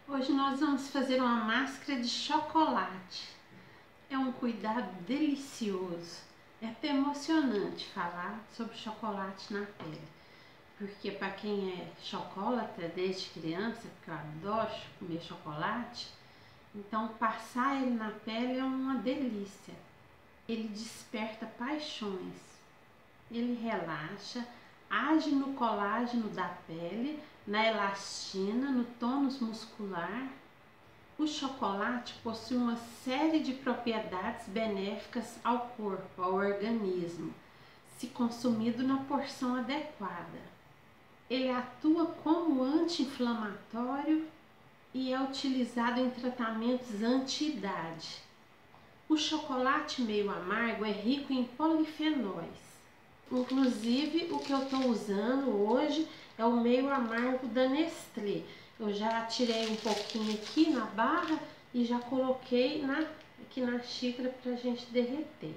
Hoje nós vamos fazer uma máscara de chocolate. É um cuidado delicioso. É até emocionante falar sobre chocolate na pele. Porque para quem é chocolatra desde criança, porque eu adoro comer chocolate, então passar ele na pele é uma delícia. Ele desperta paixões, ele relaxa, age no colágeno da pele, na elastina, no tônus muscular. O chocolate possui uma série de propriedades benéficas ao corpo, ao organismo, se consumido na porção adequada. Ele atua como anti-inflamatório e é utilizado em tratamentos anti-idade. O chocolate meio amargo é rico em polifenóis. Inclusive, o que eu estou usando hoje é o meio amargo da Nestlé. Eu já tirei um pouquinho aqui na barra e já coloquei aqui na xícara para a gente derreter.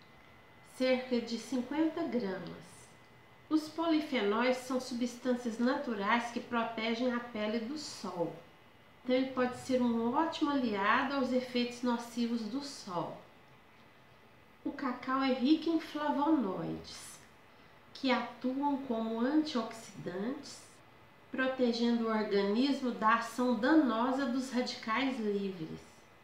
Cerca de 50 gramas. Os polifenóis são substâncias naturais que protegem a pele do sol. Então, ele pode ser um ótimo aliado aos efeitos nocivos do sol. O cacau é rico em flavonoides, que atuam como antioxidantes, protegendo o organismo da ação danosa dos radicais livres.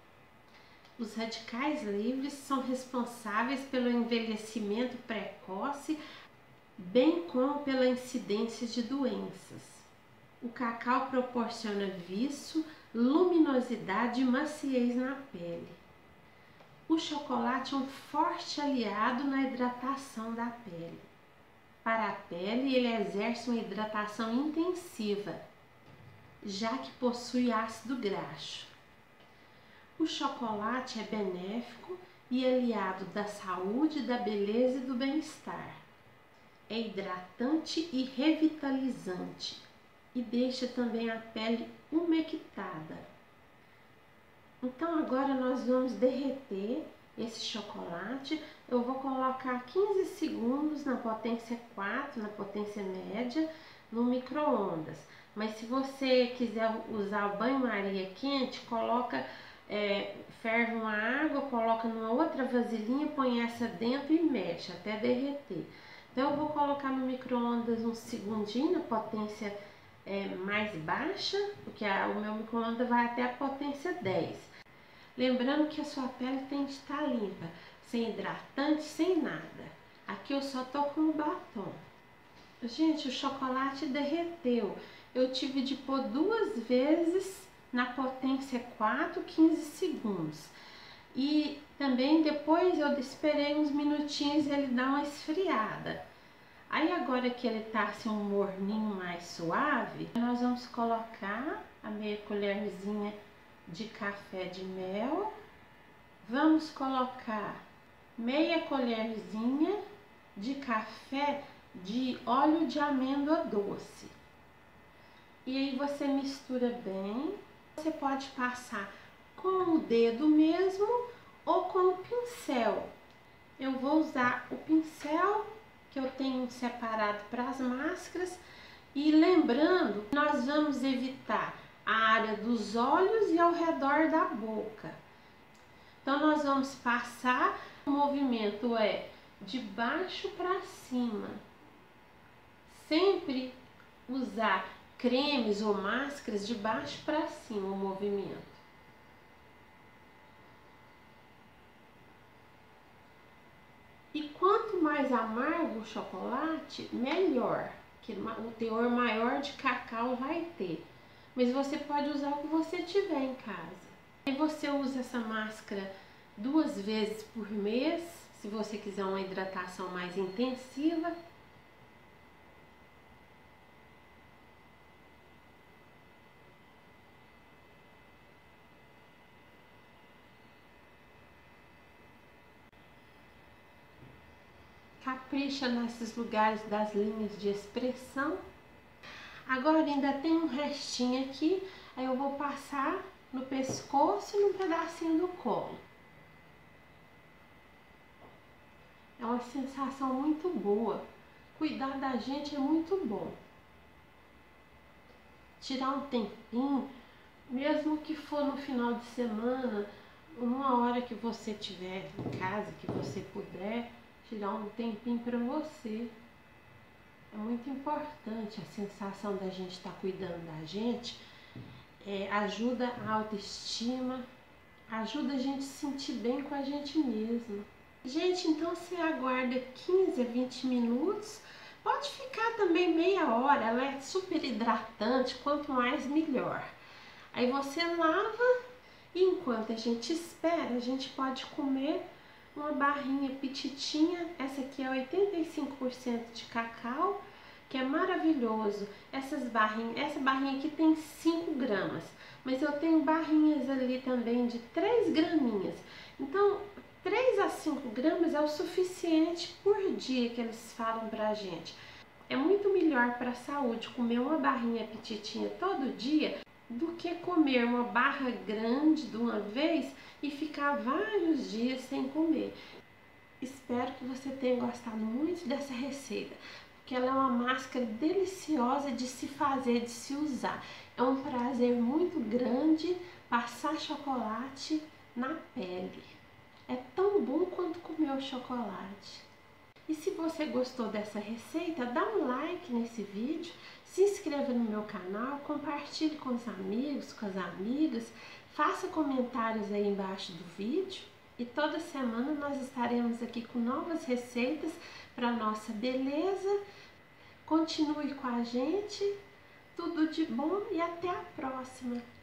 Os radicais livres são responsáveis pelo envelhecimento precoce, bem como pela incidência de doenças. O cacau proporciona viço, luminosidade e maciez na pele. O chocolate é um forte aliado na hidratação da pele. Para a pele, ele exerce uma hidratação intensiva, já que possui ácido graxo. O chocolate é benéfico e aliado da saúde, da beleza e do bem-estar. É hidratante e revitalizante e deixa também a pele umectada. Então agora nós vamos derreter esse chocolate. Eu vou colocar 15 segundos na potência 4, na potência média, no micro-ondas. Mas se você quiser usar o banho-maria quente, ferve uma água, coloca numa outra vasilhinha, põe essa dentro e mexe até derreter. Então eu vou colocar no micro-ondas um segundinho na potência mais baixa, porque o meu micro-ondas vai até a potência 10. Lembrando que a sua pele tem que estar limpa, sem hidratante, sem nada. Aqui eu só tô com o batom. Gente, o chocolate derreteu. Eu tive de pôr 2 vezes na potência 4, 15 segundos. E também depois eu esperei uns minutinhos ele dar uma esfriada. Aí agora que ele tá assim um morninho mais suave, nós vamos colocar a meia colherzinha de café de mel. Vamos colocar meia colherzinha de café de óleo de amêndoa doce. E aí você mistura bem. Você pode passar com o dedo mesmo ou com o pincel. Eu vou usar o pincel que eu tenho separado para as máscaras. E lembrando, nós vamos evitar a área dos olhos e ao redor da boca. Então nós vamos passar, o movimento é de baixo para cima. Sempre usar cremes ou máscaras de baixo para cima o movimento. E quanto mais amargo o chocolate, melhor, que o teor maior de cacau vai ter. Mas você pode usar o que você tiver em casa. Aí você usa essa máscara 2 vezes por mês, se você quiser uma hidratação mais intensiva. Capricha nesses lugares das linhas de expressão. Agora ainda tem um restinho aqui, aí eu vou passar no pescoço e num pedacinho do colo. É uma sensação muito boa. Cuidar da gente é muito bom. Tirar um tempinho Mesmo que for no final de semana, uma hora que você estiver em casa, que você puder, tirar um tempinho para você. É muito importante a sensação da gente estar cuidando da gente, ajuda a autoestima, ajuda a gente se sentir bem com a gente mesmo. Gente, então você aguarda 15 a 20 minutos, pode ficar também meia hora, ela é super hidratante, quanto mais melhor. Aí você lava e enquanto a gente espera, a gente pode comer uma barrinha pititinha, essa aqui é 85% de cacau, que é maravilhoso. Essa barrinha aqui tem 5 gramas, mas eu tenho barrinhas ali também de 3 graminhas. Então, 3 a 5 gramas é o suficiente por dia que eles falam pra gente. É muito melhor para a saúde comer uma barrinha pititinha todo dia do que comer uma barra grande de uma vez e ficar vários dias sem comer. Espero que você tenha gostado muito dessa receita, porque ela é uma máscara deliciosa de se fazer, de se usar. É um prazer muito grande passar chocolate na pele. É tão bom quanto comer o chocolate. E se você gostou dessa receita, dá um like nesse vídeo, se inscreva no meu canal, compartilhe com os amigos, com as amigas, faça comentários aí embaixo do vídeo. E toda semana nós estaremos aqui com novas receitas para nossa beleza. Continue com a gente, tudo de bom e até a próxima!